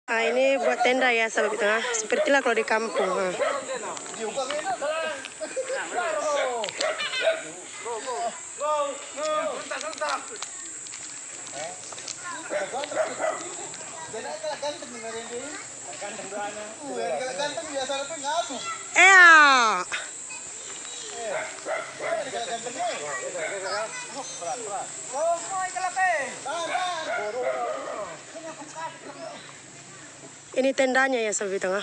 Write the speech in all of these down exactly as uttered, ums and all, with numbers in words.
Ah, ini buat tenda ya sahabat di tengah. Sepertilah kalau di kampung. Ah. Eh. Ini tendanya ya sahabat di tengah.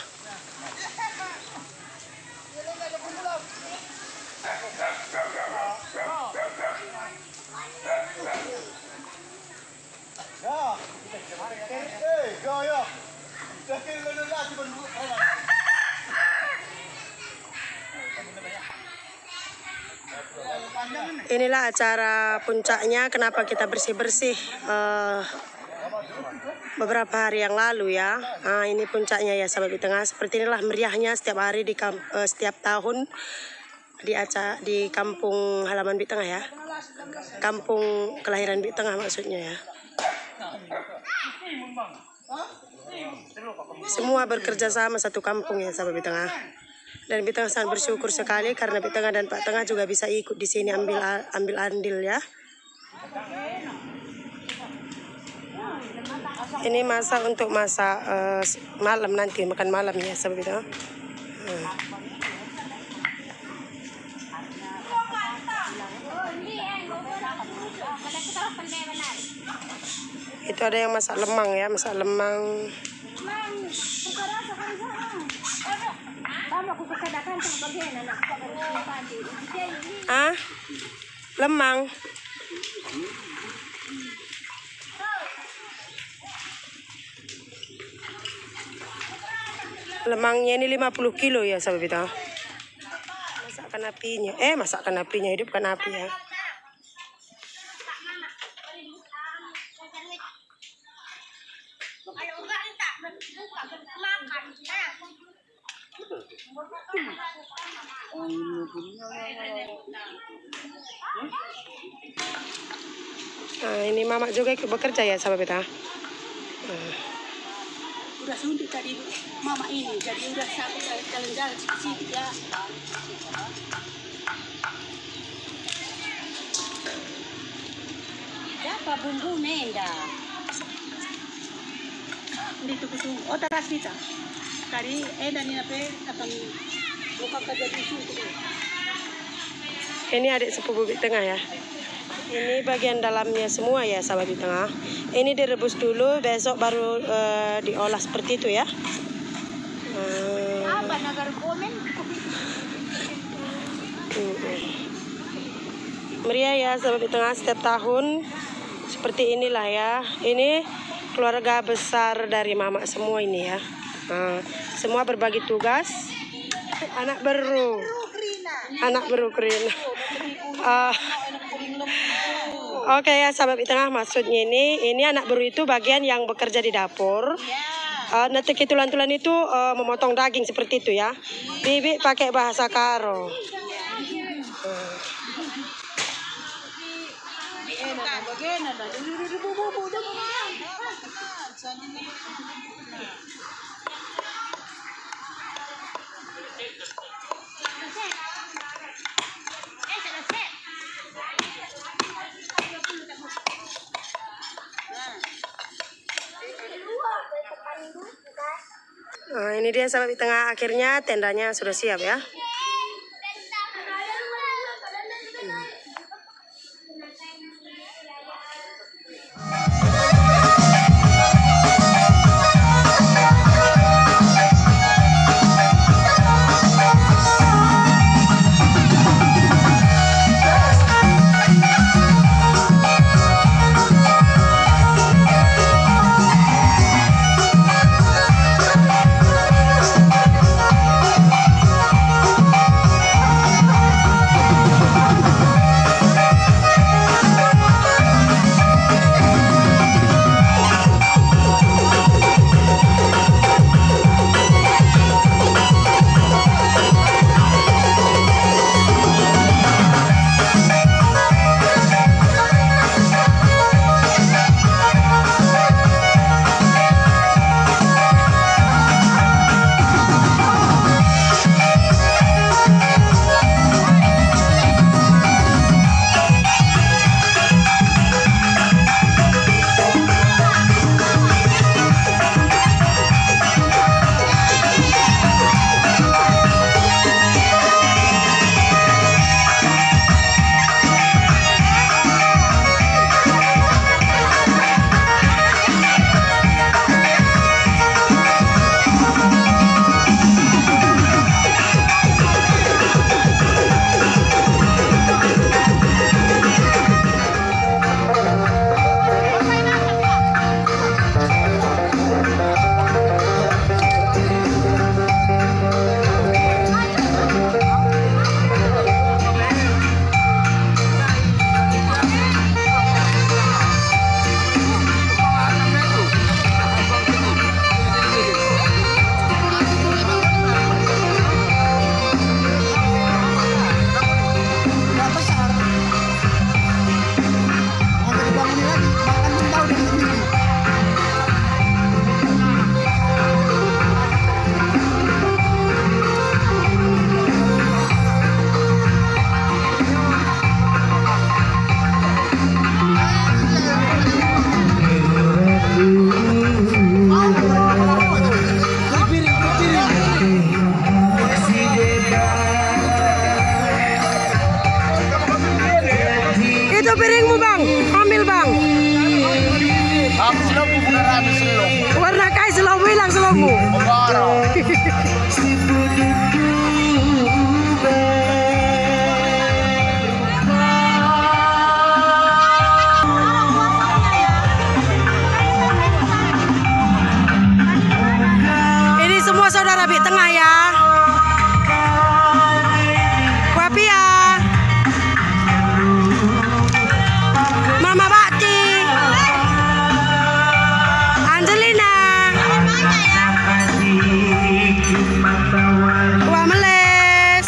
Inilah acara puncaknya kenapa kita bersih-bersih uh, beberapa hari yang lalu ya. Nah, ini puncaknya ya sahabat di tengah. Seperti inilah meriahnya setiap hari di kamp, uh, setiap tahun di acara di kampung halaman Bit Tengah ya. Kampung kelahiran Bit Tengah maksudnya ya. Semua bekerja sama satu kampung ya sahabat Bit Tengah. Dan Bit Tengah sangat bersyukur sekali karena Bit Tengah dan Pak Tengah juga bisa ikut di sini ambil ambil andil ya. Ini masa untuk masa uh, malam nanti makan malam ya sahabat Bit Tengah. Hmm. Itu ada yang masak lemang ya, masak lemang. Ah, lemang. Lemangnya ini lima puluh kilo ya sahabat Bit Tengah. Masakkan apinya. Eh, masakkan apinya, hidupkan api ya. Nah, ini mama juga ikut bekerja ya sahabat Bit Tengah. Nah. Udah suntik tadi mama ini, jadi udah sampai jalan-jalan sedikit ya. Siapa bumbu menda? Hindi to kusung. O taras kita. Kari eh dan ini apa? Akan buka kerja di sini. Ini adik sepupu Bit Tengah ya. Ini bagian dalamnya semua ya sahabat Bit Tengah. Ini direbus dulu, besok baru uh, diolah seperti itu ya. Uh, Apa nagar komen? uh, Meriah ya sahabat Bit Tengah, setiap tahun seperti inilah ya. Ini keluarga besar dari mama semua ini ya. Uh, semua berbagi tugas. Anak baru, anak baru keren. Uh, Oke okay, ya sahabat Bit Tengah, maksudnya ini ini anak baru itu bagian yang bekerja di dapur. Uh, netek tulan-tulan itu uh, memotong daging seperti itu ya. Bibi pakai bahasa Karo. Uh. Nah, ini dia sahabat Bit Tengah, akhirnya tendanya sudah siap ya. bapakmu. Ini semua saudara Bik Tengah ya. Wapia, Mama Bakti, Angelina, Wah Meles.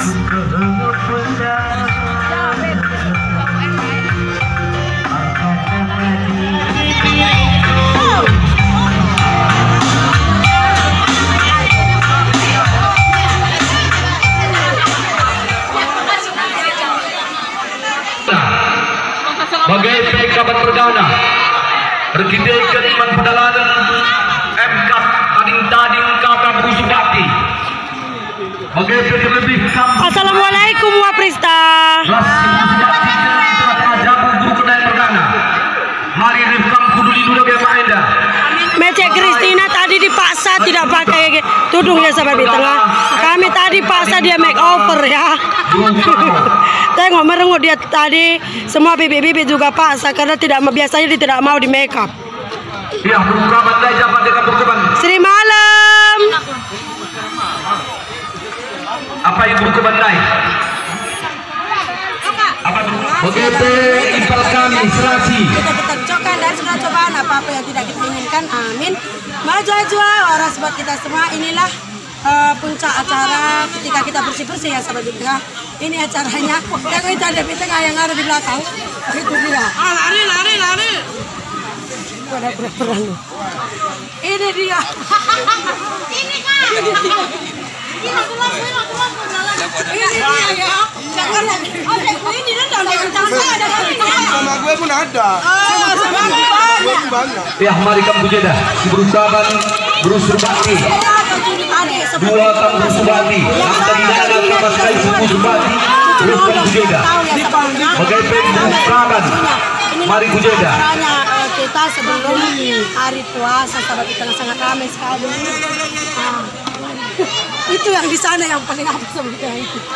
Bagai pekabat perdana berkidaikan iman pedalanan M K tading-tading kakak berusubati bagai lebih kampung. Assalamualaikum Waprista. Jabu guru kedai perdana mari rekam kuduli dulu biar Maenda. Mecek Kristina tadi dipaksa tidak pakai tudung ya sahabat Bik Tengah. Kami tadi paksa dia make over ya. Tengok merengut dia tadi. Semua bibit-bibit juga paksa karena tidak biasanya dia tidak mau di make up. Ya, buka bandai jabat dengan berkeban. Sri Malam. Apa yang buka bandai? Apa begitu impal kami serasi. Kita kita cocokkan dan sudah cobaan apa-apa yang tidak kita inginkan. Amin. Maju aja orang sebab kita semua inilah uh, puncak acara ketika kita bersih-bersih ya sahabat Bik Tengah. Ini acaranya. Tengok itu ada Bik Tengah yang ada di belakang. Itu dia. Ah, lari, lari, lari. Pada pura-pura lu. Ini dia. Ini kan. Ini dia. Ini keluar, keluar, keluar, jalan. Ini dia ya. Jangan. Oh, ini dah ada tangga ada kali. Sama gue pun ada. Oh, sama gue Banyak. Ya, mari kamu jeda. Si berusaban berusur bakti. Dua kamu berusur bakti. Yang tadi ada sama sekali suku berbakti. Terus kamu jeda. Bagai perusaban. Mari kujeda. Caranya uh, kita sebelum hari puasa sahabat Bik Tengah sangat ramai sekali. Nah, itu yang di sana yang paling apa sahabat Bik Tengah itu.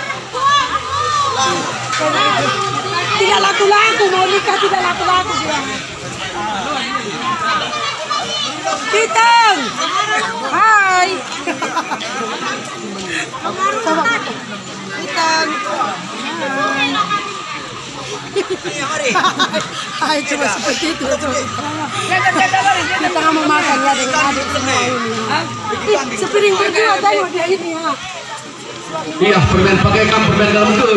Tidak laku-laku mau nikah tidak laku-laku dia. Piteng. Hai. Piteng. Hai, cuma seperti itu. Kita tengah mau makan ya dengan adik semua ini. Ih, sepiring berdua tengok dia ini ya. Iya, permen pakai kam permen dalam tur.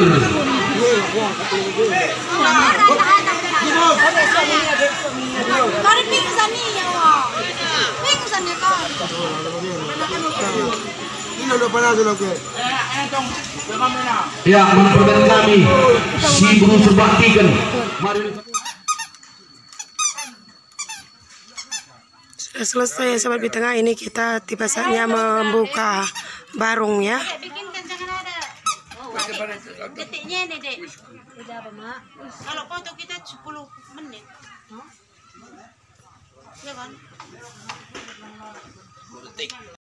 Kari pingsan nih ya, wah. Pingsan ya kau. Ini udah panas sudah gue. Ya, permen kami si berusur bakti kan. Mari. Sudah selesai ya sahabat Bik Tengah, ini kita tiba saatnya membuka barung ya. Bikinkan jangan ada. Detiknya ini dek. Kalau foto kita sepuluh menit. Ya kan?